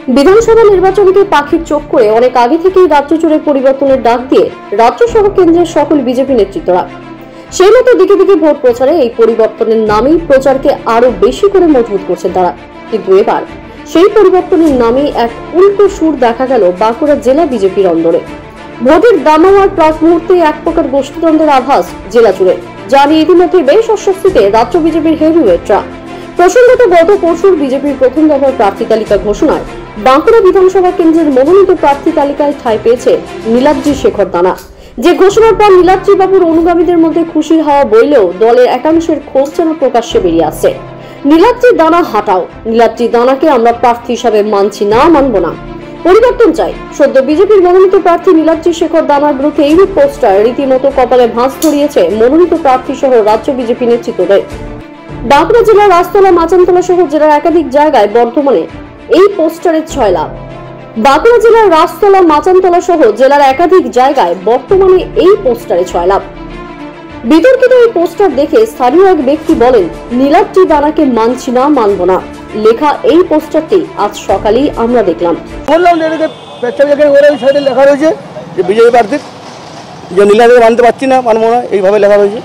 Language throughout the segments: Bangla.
বিধানসভা নির্বাচনকে পাখির চোখ করে অনেক আগে থেকেই রাজ্য জুড়ে পরিবর্তনের ডাক দিয়ে রাজ্য সহ কেন্দ্রের সকল বিজেপি নেতৃত্বরা সেই মতো দিকে দিকে ভোট প্রচারে এই পরিবর্তনের নামেই প্রচারকে আরো বেশি করে মজবুত করছেন তারা। কিন্তু এবার সেই পরিবর্তনের নামেই এক উল্টো সুর দেখা গেল বাঁকুড়া জেলা বিজেপির অন্দরে। ভোটের দামাওয়ার প্রাক মুহূর্তে এক প্রকার গোষ্ঠীদ্বন্দ্বের আভাস জেলা জুড়ে, যা নিয়ে ইতিমধ্যে বেশ অস্বস্তিতে রাজ্য বিজেপির হেভিওয়েটরা। প্রসঙ্গত গত পরশুর বিজেপির প্রথম দফার প্রার্থী তালিকা ঘোষণায় বাঁকুড়া বিধানসভা কেন্দ্রের মনোনীত প্রার্থী তালিকায় ঠাঁই পেয়েছে নীলাদ্রি শেখর দানা। যে ঘোষণার পর নীলাদ্রি বাবুর অনুগামীদের মধ্যে খুশির হাওয়া বইলেও দলের একাংশের ক্ষোভ যেন প্রকাশ্যে বেরিয়ে আসে। নীলাদ্রি দানা হাঁটাও, নীলাদ্রি দানাকে আমরা প্রার্থী হিসাবে মানছি না, মানব না, পরিবর্তন চাই। সদ্য বিজেপির মনোনীত প্রার্থী নীলাদ্রি শেখর দানার বিরুদ্ধে এইরূপ পোস্টার রীতিমতো কপালে ভাঁজ ধরিয়েছে মনোনীত প্রার্থী সহ রাজ্য বিজেপি নেতৃত্বদের। বাঁকুড়া জেলার রাজতলা, মাচানতলা সহ জেলার একাধিক জায়গায় বর্তমানে এই পোস্টারের ছয়লাভ। বাঁকুড়া জেলার রাজতলা, মাচানতলা সহ জেলার একাধিক জায়গায় বর্তমানে এই পোস্টারে ছয়লাভ। বিতর্কিত এই পোস্টার দেখে স্থানীয় এক ব্যক্তি বলেন, নীলাদ্রি দানাকে মানছি না, মানব না। লেখা এই পোস্টারটি আজ সকালেই আমরা দেখলাম। বললাম সাইডে লেখা রয়েছে যে বিজেপি প্রার্থী যে নীলাদ্রি মানতে পারছি না, মানবো না, এইভাবে লেখা রয়েছে।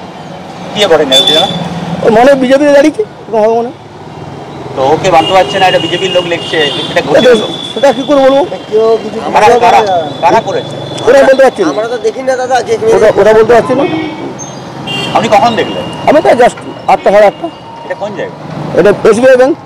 মনে বিজেপিতে দাঁড়িয়েছে হবে মনে, তো ওকে মানতে পারছে না, এটা বিজেপির লোক লিখছে, সেটা কি করে বলবো? কারা করেছে ওরা বলতে পারছি না, আমরা তো দেখি না দাদা, ওরা বলতে পারছি না। আপনি কখন দেখলেন? আমি তো জাস্ট 8টা সাড়ে 8টা। এটা কোন জায়গা? এটা এসবিআই ব্যাংক।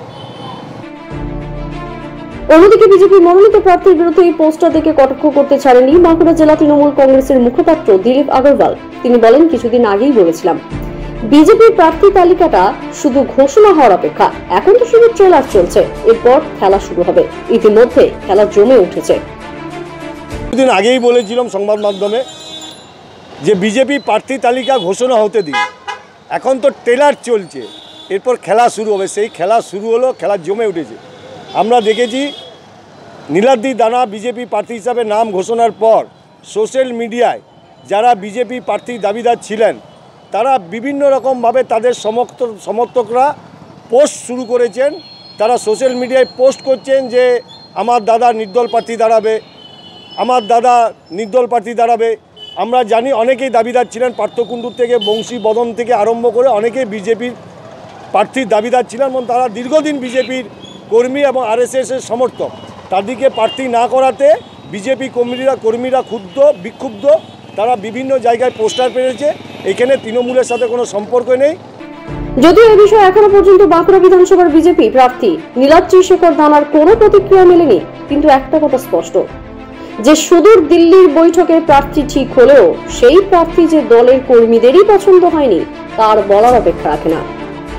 অন্যদিকে বিজেপি মনোনীত প্রার্থীর বিরুদ্ধে এই পোস্টার দেখে কটাক্ষ করতে ছাড়েনি বাঁকুড়া জেলা তৃণমূল কংগ্রেসের মুখপাত্র দিলীপ আগরওয়াল। তিনি বলেন, কিছুদিন আগেই বলেছিলাম বিজেপির প্রার্থী তালিকাটা শুধু ঘোষণা হওয়ার অপেক্ষা, এখন তো শুধু ট্রেলার চলছে, এরপর খেলা শুরু হবে। ইতিমধ্যে খেলা জমে উঠেছে। কিছুদিন আগেই বলেছিলাম সংবাদ মাধ্যমে যে বিজেপি প্রার্থী তালিকা ঘোষণা হতে দিন, এখন তো ট্রেলার চলছে, এরপর খেলা শুরু হবে। সেই খেলা শুরু হলো, খেলা জমে উঠেছে। আমরা দেখেছি নীলাদ্রি দানা বিজেপি প্রার্থী হিসাবে নাম ঘোষণার পর সোশ্যাল মিডিয়ায় যারা বিজেপি প্রার্থী দাবিদার ছিলেন তারা বিভিন্ন রকমভাবে তাদের সমর্থকরা পোস্ট শুরু করেছেন। তারা সোশ্যাল মিডিয়ায় পোস্ট করছেন যে আমার দাদা নির্দল প্রার্থী দাঁড়াবে, আমার দাদা নির্দল প্রার্থী দাঁড়াবে। আমরা জানি অনেকেই দাবিদার ছিলেন, পার্থকুণ্ডুর থেকে বংশী বদন থেকে আরম্ভ করে অনেকেই বিজেপির প্রার্থীর দাবিদার ছিলেন এবং তারা দীর্ঘদিন বিজেপির কর্মী এবং আরএসএসের সমর্থক। তাদেরকে প্রার্থী না করাতে বিজেপি কর্মীরা বিক্ষুব্ধ, তারা বিভিন্ন জায়গায় পোস্টার পেরেছে। এখানে তৃণমূলের সাথে কোনো সম্পর্ক নেই। যদিও এ বিষয়ে এখনো পর্যন্ত বাঁকুড়া বিধানসভার বিজেপি প্রার্থী নীলাদ্রি শেখর দানার কোনো প্রতিক্রিয়া মেলেনি, কিন্তু একটা কথা স্পষ্ট, যে সুদূর দিল্লির বৈঠকে প্রার্থী ঠিক হলেও সেই প্রার্থী যে দলের কর্মীদেরই পছন্দ হয়নি তার বলার অপেক্ষা রাখে না।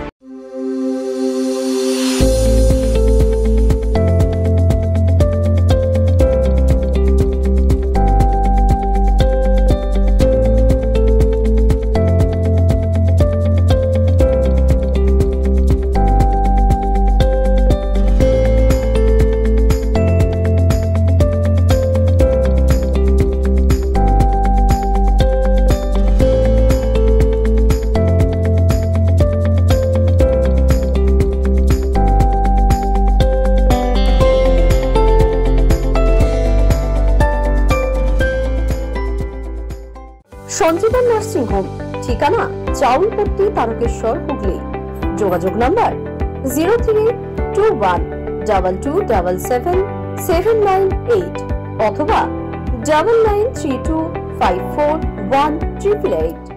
সঞ্জীবন নার্সিং হোম, ঠিকানা চাউলপট্টি, তারকেশ্বর, হুগলি। যোগাযোগ নাম্বার 0321227778 অথবা 9932541888।